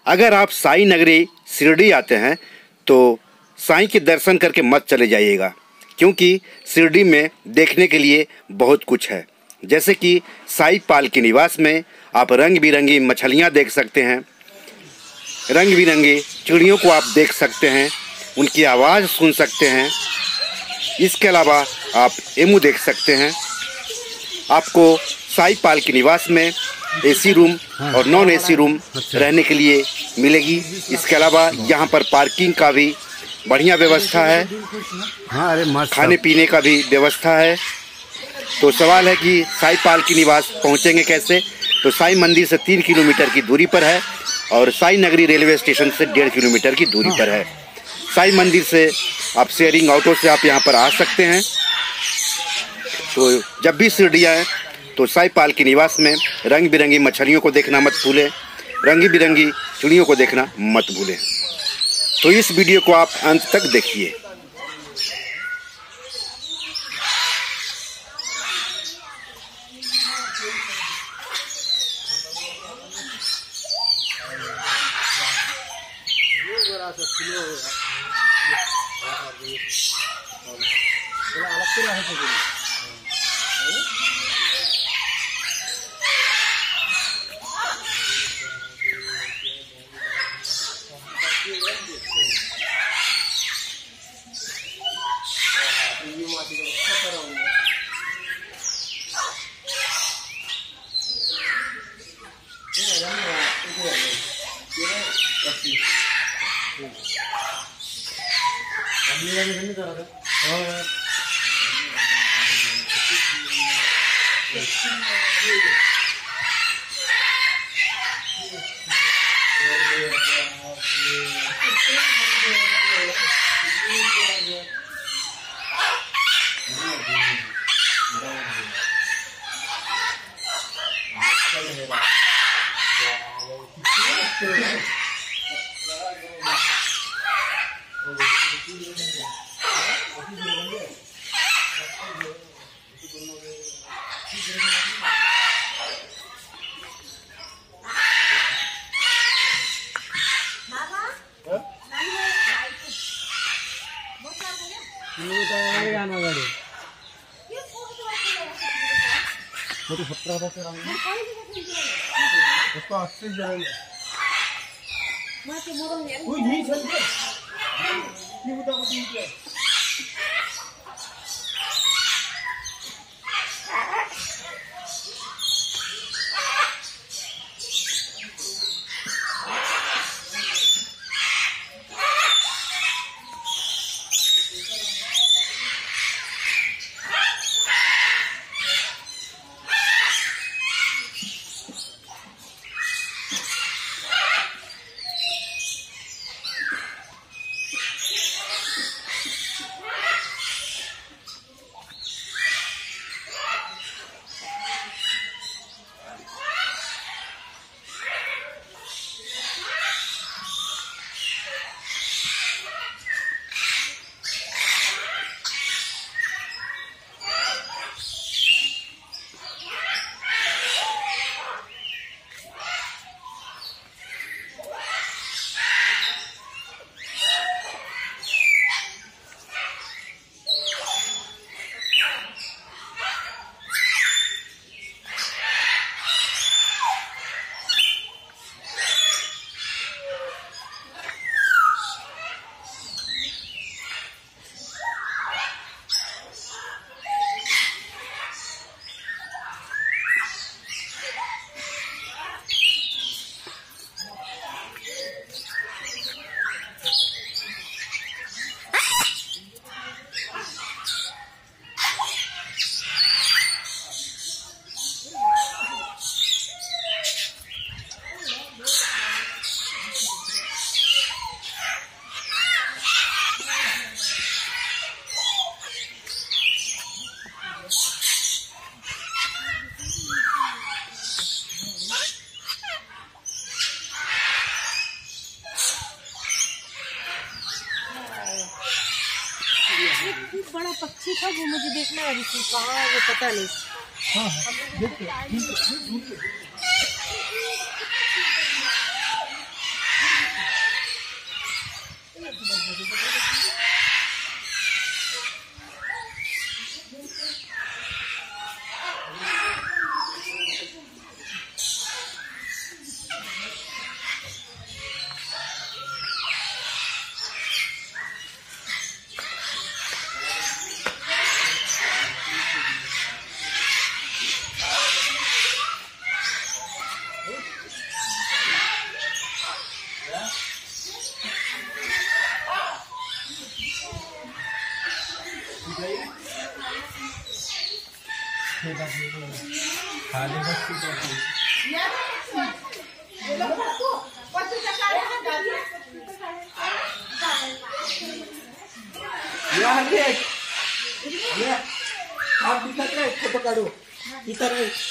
अगर आप साई नगरी शिरडी आते हैं तो साईं के दर्शन करके मत चले जाइएगा, क्योंकि शिरडी में देखने के लिए बहुत कुछ है। जैसे कि साई पाल के निवास में आप रंग बिरंगी मछलियाँ देख सकते हैं, रंग बिरंगी चिड़ियों को आप देख सकते हैं, उनकी आवाज़ सुन सकते हैं। इसके अलावा आप एमू देख सकते हैं। आपको साई पाल के निवास में एसी रूम और नॉन एसी रूम रहने के लिए मिलेगी। इसके अलावा यहाँ पर पार्किंग का भी बढ़िया व्यवस्था है, खाने पीने का भी व्यवस्था है। तो सवाल है कि साई पाल की निवास पहुँचेंगे कैसे? तो साई मंदिर से 3 किलोमीटर की दूरी पर है और साई नगरी रेलवे स्टेशन से 1.5 किलोमीटर की दूरी पर है। साई मंदिर से आप शेयरिंग ऑटो से आप यहाँ पर आ सकते हैं। तो जब भी शिरडी आए तो साई पाल के निवास में रंग बिरंगी मछलियों को देखना मत भूलें, रंग बिरंगी चिड़ियों को देखना मत भूलें। तो इस वीडियो को आप अंत तक देखिए। एक बड़ा पक्षी था वो मुझे देखना है, कहाँ है वो पता नहीं। हाँ फोटो काढू इतर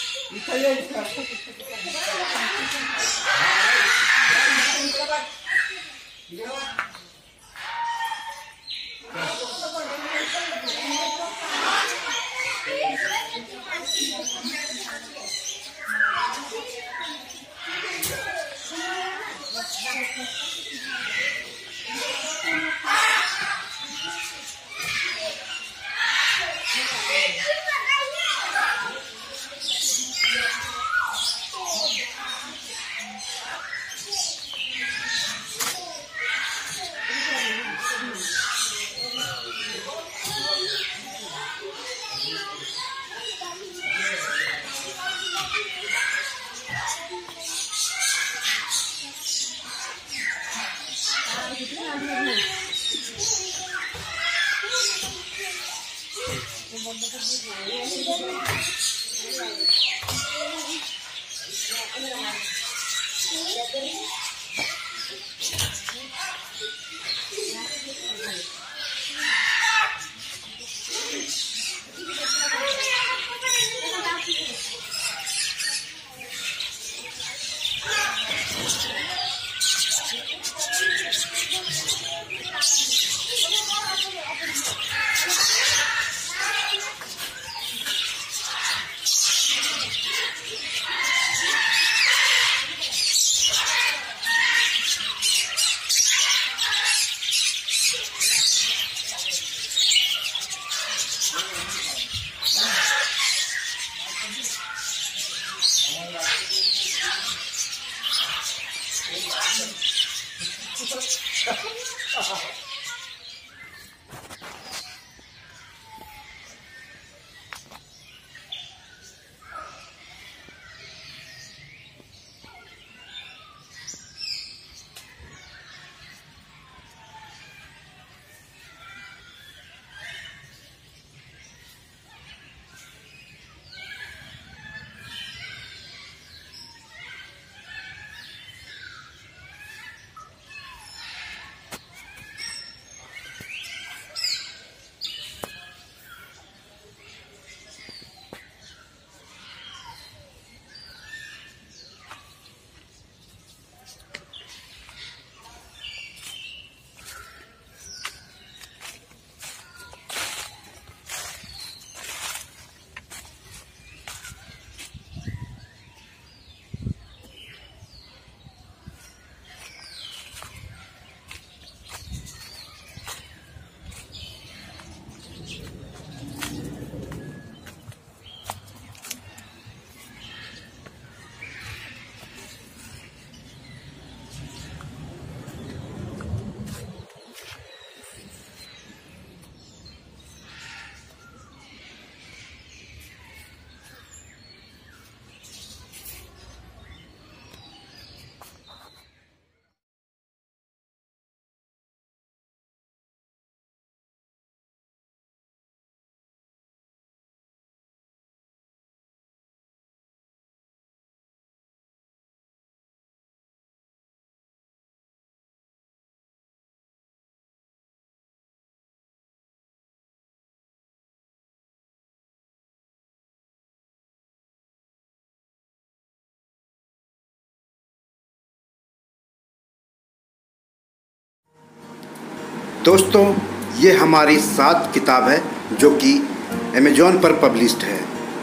दोस्तों, ये हमारी 7 किताब है जो कि अमेज़ॉन पर पब्लिश्ड है।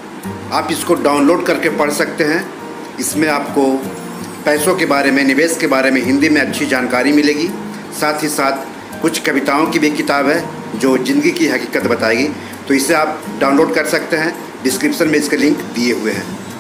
आप इसको डाउनलोड करके पढ़ सकते हैं। इसमें आपको पैसों के बारे में, निवेश के बारे में हिंदी में अच्छी जानकारी मिलेगी। साथ ही साथ कुछ कविताओं की भी किताब है जो ज़िंदगी की हकीकत बताएगी। तो इसे आप डाउनलोड कर सकते हैं। डिस्क्रिप्शन में इसके लिंक दिए हुए हैं।